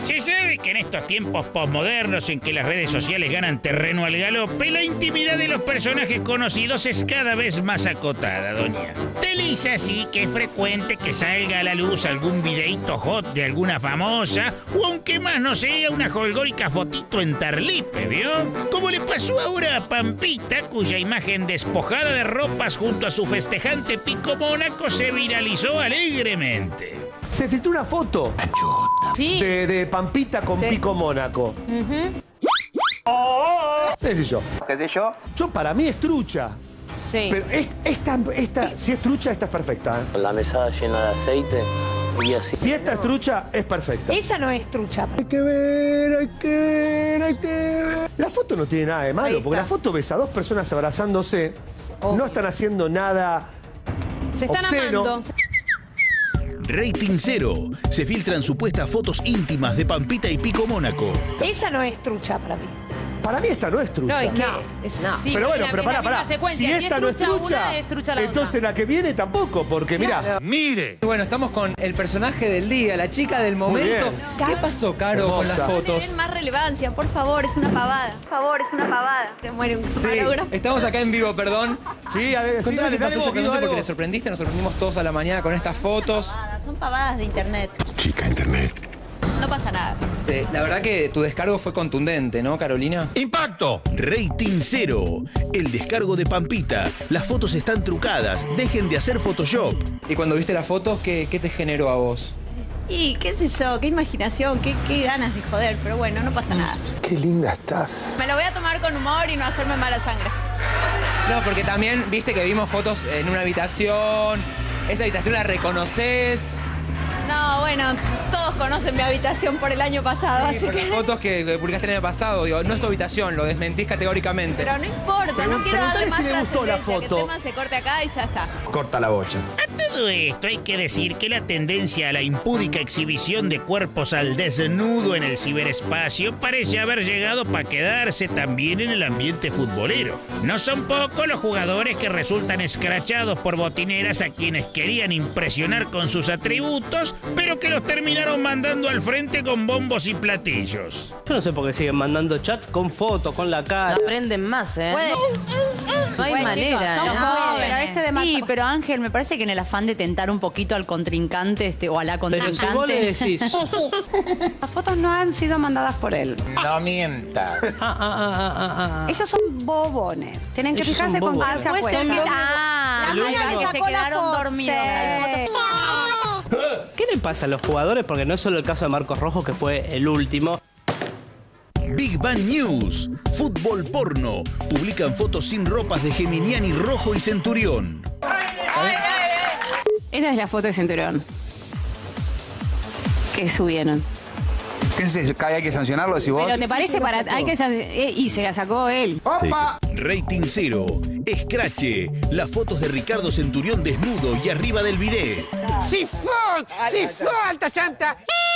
Se sabe que en estos tiempos posmodernos en que las redes sociales ganan terreno al galope, la intimidad de los personajes conocidos es cada vez más acotada, doña. Tal es así que es frecuente que salga a la luz algún videíto hot de alguna famosa, o aunque más no sea, una holgórica fotito en Tarlipe, ¿vio? Como le pasó ahora a Pampita, cuya imagen despojada de ropas junto a su festejante Pico Mónaco se viralizó alegremente. Se filtró una foto de Pampita con Pico Mónaco. ¿Qué sé yo? ¿Qué sé yo? Para mí es trucha. Sí. Pero si es trucha, esta es perfecta. Con la mesada llena de aceite y así. Si esta es trucha, es perfecta. Esa no es trucha. Hay que ver. La foto no tiene nada de malo, porque la foto ves a dos personas abrazándose, no están haciendo nada Se están obsceno. amando. Rating 0. Se filtran supuestas fotos íntimas de Pampita y Pico Mónaco. Esa no es trucha para mí. Para mí esta no es trucha. No, es que... No. Sí, Pero bueno, es pero la pará. misma secuencia. Si esta no es trucha, una, es trucha la entonces otra. la que viene tampoco, porque mirá. ¡Mire! Bueno, estamos con el personaje del día, la chica del momento. bien. ¿Qué pasó, Caro, con las Hermosa. fotos? Den más relevancia, por favor, es una pavada. Por favor, es una pavada. Se muere un Sí, camarógrafo. estamos acá en vivo, perdón. Sí, a ver, sí, Contame dale, qué pasó vos, exactamente dale porque vos. te sorprendiste. Nos sorprendimos todos a la mañana con estas fotos. Son pavadas de internet. Chica, internet. No pasa nada. La verdad que tu descargo fue contundente, ¿no, Carolina? ¡Impacto! Rating 0. El descargo de Pampita. Las fotos están trucadas. Dejen de hacer Photoshop. Y cuando viste las fotos, ¿qué te generó a vos? Y qué sé yo, qué imaginación, qué ganas de joder, pero bueno, no pasa nada. Qué linda estás. Me lo voy a tomar con humor y no hacerme mala sangre. No, porque también viste que vimos fotos en una habitación. Esa habitación la reconoces. No, bueno, todos conocen mi habitación por el año pasado, Sí, así por que... las fotos que publicaste el año pasado, digo, no es tu habitación, lo desmentís categóricamente. Pero no importa, no quiero darle Preguntale más si le gustó la trascendencia, que foto. el tema se corte acá y ya está. Corta la bocha. A todo esto hay que decir que la tendencia a la impúdica exhibición de cuerpos al desnudo en el ciberespacio parece haber llegado para quedarse también en el ambiente futbolero. No son pocos los jugadores que resultan escrachados por botineras a quienes querían impresionar con sus atributos, pero que los terminaron mandando al frente con bombos y platillos. Yo no sé por qué siguen mandando chats con fotos, con la cara. No aprenden más, ¿eh? No hay manera, Chicos, ¿no? somos jóvenes. Pero Sí, pero Ángel, me parece que en el afán de tentar un poquito al contrincante o a la Pero si vos le contrincante. decís. Las fotos no han sido mandadas por él. No mientas. Ellos son bobones. Tienen que Ellos fijarse son con quién bobones. se Puede ser acuestan. que, La el mina único le que se sacó la quedaron foto. dormidos. Sí. ¿Qué le pasa a los jugadores? Porque no es solo el caso de Marcos Rojo, que fue el último. Big Bang News. Fútbol porno. Publican fotos sin ropas de Geminiani, Rojo y Centurión. Esa es la foto de Centurión. Que subieron. ¿Qué se cae? ¿Hay que sancionarlo si vos? Pero ¿te parece para...? Y se la sacó él. ¡Opa! Rating 0. Escrache. Las fotos de Ricardo Centurión desnudo y arriba del bidet. ¡Sifón! ¡Alta llanta!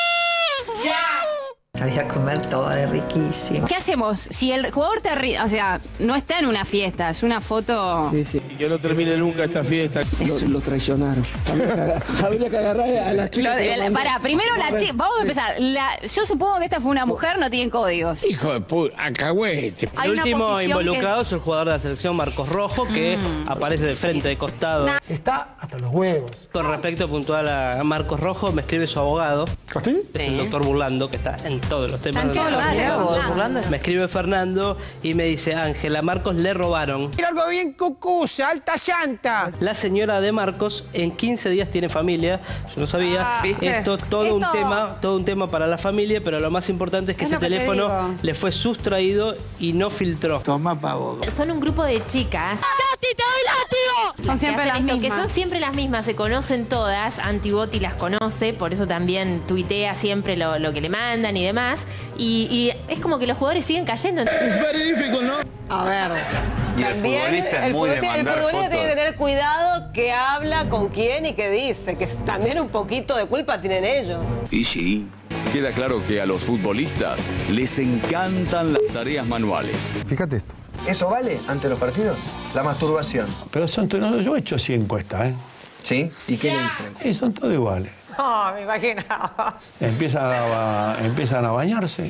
Voy a comer todo de riquísimo. ¿Qué hacemos? Si el jugador o sea, no está en una fiesta, es una foto... Sí. Y que no termine nunca esta fiesta. Lo traicionaron. Habría que agarrar a la chica. Pará, primero la chica... Vamos a empezar. Yo supongo que esta fue una mujer, no tienen códigos. Hijo de puta, acagüete. Hay El una último posición involucrado es el jugador de la selección Marcos Rojo, que aparece de frente, de costado. Está hasta los huevos. Con respecto puntual a Marcos Rojo, me escribe su abogado, el doctor Burlando, que está en todos los temas. Me escribe Fernando y me dice: Ángela, Marcos le robaron. Era algo bien cucusa, alta llanta. La señora de Marcos en 15 días tiene familia. Yo no sabía. ¿Viste? Todo un tema para la familia, pero lo más importante es que ese lo que te teléfono digo. le fue sustraído y no filtró. Toma pavo. Son un grupo de chicas. Son siempre las Que mismas. son siempre las mismas, se conocen todas. Antiboti las conoce, por eso también tuitea siempre lo que le mandan y demás. Y es como que los jugadores siguen cayendo. A ver. Y el futbolista es muy de mandar futbolista tiene que fotos. tener cuidado que habla, con quién y qué dice. Que también un poquito de culpa tienen ellos. Y sí, queda claro que a los futbolistas les encantan las tareas manuales. Fíjate esto. ¿Eso vale ante los partidos? La masturbación. Pero yo he hecho 100 encuestas, ¿eh? ¿Sí? ¿Y qué le dicen? Son todos iguales. No, me imaginaba. Empiezan a bañarse.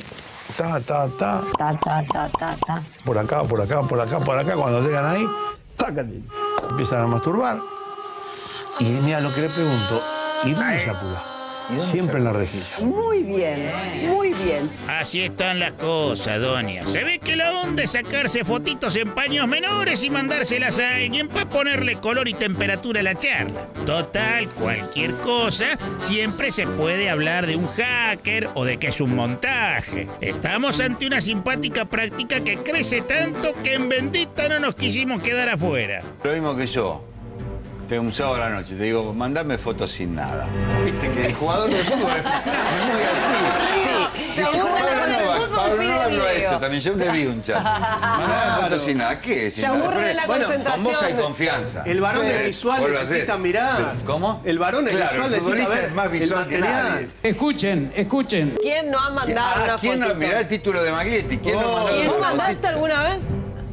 Por acá. Cuando llegan ahí, ¡tácate! Empiezan a masturbar. Y mira lo que le pregunto, ¿y dónde se apura? Siempre en la rejilla. Muy bien, muy bien. Así están las cosas, doña. Se ve que la onda es sacarse fotitos en paños menores y mandárselas a alguien para ponerle color y temperatura a la charla. Total, cualquier cosa, siempre se puede hablar de un hacker o de que es un montaje. Estamos ante una simpática práctica que crece tanto que en bendita no nos quisimos quedar afuera. Lo mismo que yo. Un sábado a la noche, te digo, mandame fotos sin nada. Viste que el jugador de fútbol es muy así. Sí, Pablo Novak lo ha hecho también, yo le vi un chat. Mandame fotos sin nada, ¿qué es? Se aburre de la concentración. Con vos hay confianza. El varón es visual, necesita mirar. ¿Cómo? El varón es visual, necesita ver más visual el material. Escuchen. ¿Quién no ha mandado una ¿Quién no? Mirá el título de Maglietti. ¿Quién no mandó? ¿Quién mandaste alguna vez?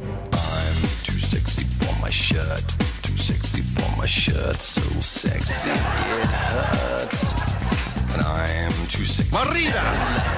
My shirt so sexy, it hurts. And I'm too sexy. ¡Barrida!